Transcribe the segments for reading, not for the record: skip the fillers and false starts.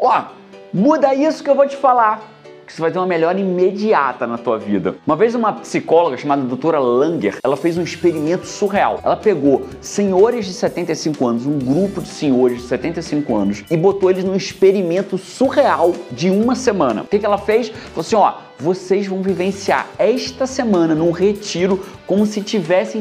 Ó, muda isso que eu vou te falar, que você vai ter uma melhora imediata na tua vida. Uma vez uma psicóloga chamada doutora Langer, ela fez um experimento surreal. Ela pegou senhores de 75 anos, um grupo de senhores de 75 anos, e botou eles num experimento surreal de uma semana. O que ela fez? Falou assim, ó, vocês vão vivenciar esta semana num retiro como se tivessem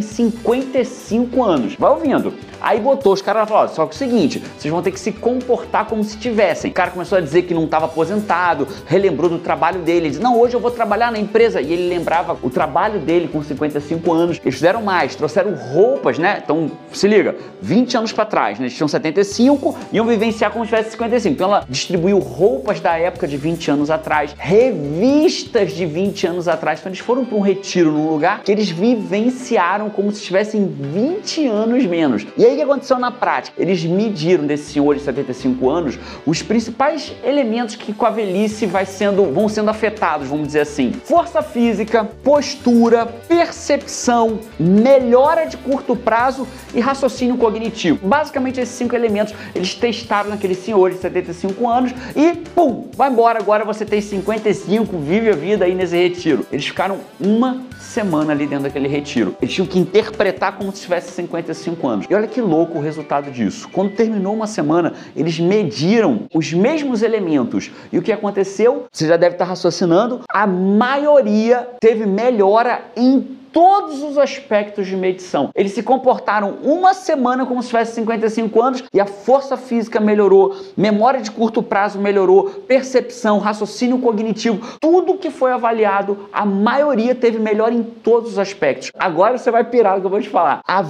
55 anos. Vai ouvindo. Aí botou, os caras falaram, só que é o seguinte, vocês vão ter que se comportar como se tivessem. O cara começou a dizer que não estava aposentado, relembrou do trabalho dele. Ele disse, não, hoje eu vou trabalhar na empresa. E ele lembrava o trabalho dele com 55 anos. Eles fizeram mais, trouxeram roupas, né? Então, se liga, 20 anos para trás, né? Eles tinham 75 e iam vivenciar como se tivesse 55. Então ela distribuiu roupas da época de 20 anos atrás, revistas de 20 anos atrás. Então eles foram para um retiro num lugar que eles vivenciaram como se tivessem 20 anos menos. E aí o que aconteceu na prática? Eles mediram desses senhores de 75 anos os principais elementos que com a velhice vão sendo afetados, vamos dizer assim. Força física, postura, percepção, melhora de curto prazo e raciocínio cognitivo. Basicamente esses 5 elementos eles testaram naqueles senhores de 75 anos e pum, vai embora, agora você tem 55, vive a vida aí nesse retiro. Eles ficaram uma semana ali dentro daquele retiro. Eles tinham que interpretar como se tivesse 55 anos. E olha que louco o resultado disso. Quando terminou uma semana, eles mediram os mesmos elementos. E o que aconteceu? Você já deve estar raciocinando. A maioria teve melhora em todos os aspectos de medição. Eles se comportaram uma semana como se tivesse 55 anos e a força física melhorou, memória de curto prazo melhorou, percepção, raciocínio cognitivo, tudo que foi avaliado, a maioria teve melhora em todos os aspectos. Agora você vai pirar o que eu vou te falar. A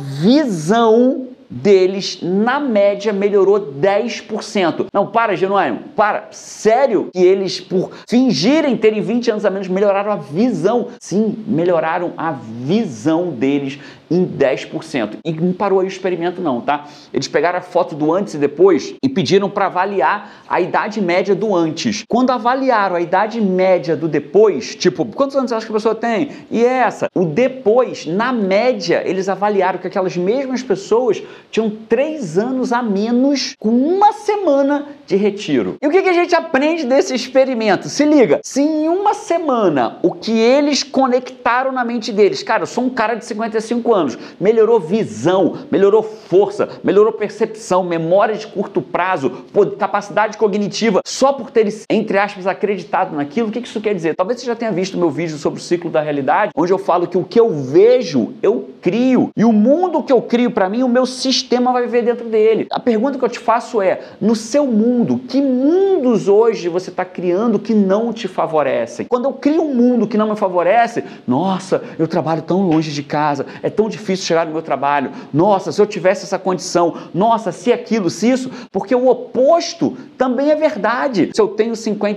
visão deles, na média, melhorou 10%. Não, para, Genuíno, para. Sério que eles, por fingirem terem 20 anos a menos, melhoraram a visão? Sim, melhoraram a visão deles em 10%. E não parou aí o experimento não, tá? Eles pegaram a foto do antes e depois e pediram para avaliar a idade média do antes. Quando avaliaram a idade média do depois, tipo, quantos anos você acha que a pessoa tem? E essa? O depois, na média, eles avaliaram que aquelas mesmas pessoas tinham 3 anos a menos com uma semana de retiro. E o que a gente aprende desse experimento? Se liga, se em uma semana o que eles conectaram na mente deles, cara, eu sou um cara de 55 anos, melhorou visão, melhorou força, melhorou percepção, memória de curto prazo, capacidade cognitiva, só por ter, entre aspas, acreditado naquilo. O que isso quer dizer? Talvez você já tenha visto meu vídeo sobre o ciclo da realidade, onde eu falo que o que eu vejo, eu crio. E o mundo que eu crio para mim, o meu sistema vai viver dentro dele. A pergunta que eu te faço é, no seu mundo, que mundos hoje você está criando que não te favorecem? Quando eu crio um mundo que não me favorece, nossa, eu trabalho tão longe de casa, é tão difícil chegar no meu trabalho, nossa, se eu tivesse essa condição, nossa, se aquilo, se isso, porque o oposto também é verdade. Se eu tenho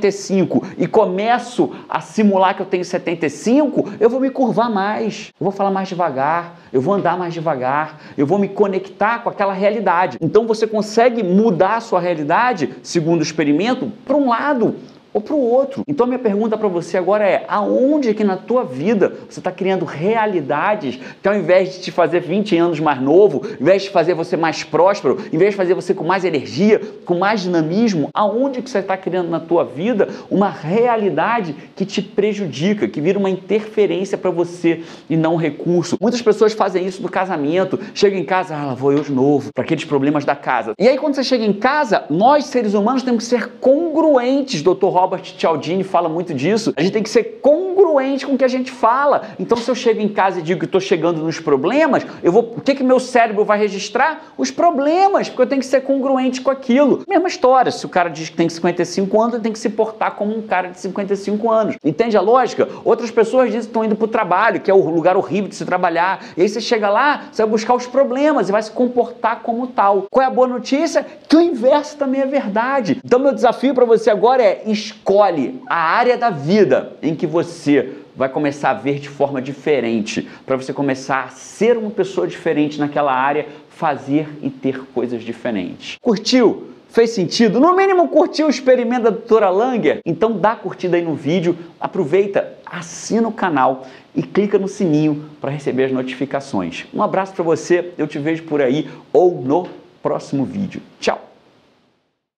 55 e começo a simular que eu tenho 75, eu vou me curvar mais, eu vou falar mais devagar, eu vou andar mais devagar, eu vou me conectar com aquela realidade. Então você consegue mudar a sua realidade, segundo o experimento, para um lado ou para o outro. Então minha pergunta para você agora é, aonde que na tua vida você está criando realidades que ao invés de te fazer 20 anos mais novo, ao invés de fazer você mais próspero, ao invés de fazer você com mais energia, com mais dinamismo, aonde que você está criando na tua vida uma realidade que te prejudica, que vira uma interferência para você e não um recurso? Muitas pessoas fazem isso no casamento, chegam em casa, lá vou eu de novo, para aqueles problemas da casa. E aí quando você chega em casa, nós seres humanos temos que ser congruentes, Dr. Robert Cialdini fala muito disso. A gente tem que ser congruente com o que a gente fala. Então, se eu chego em casa e digo que estou chegando nos problemas, o que meu cérebro vai registrar? Os problemas, porque eu tenho que ser congruente com aquilo. Mesma história, se o cara diz que tem 55 anos, ele tem que se portar como um cara de 55 anos. Entende a lógica? Outras pessoas dizem que estão indo para o trabalho, que é o lugar horrível de se trabalhar. E aí você chega lá, você vai buscar os problemas e vai se comportar como tal. Qual é a boa notícia? Que o inverso também é verdade. Então, meu desafio para você agora é escolhe a área da vida em que você vai começar a ver de forma diferente, para você começar a ser uma pessoa diferente naquela área, fazer e ter coisas diferentes. Curtiu? Fez sentido? No mínimo curtiu o experimento da doutora Langer? Então dá curtida aí no vídeo, aproveita, assina o canal e clica no sininho para receber as notificações. Um abraço para você, eu te vejo por aí ou no próximo vídeo. Tchau!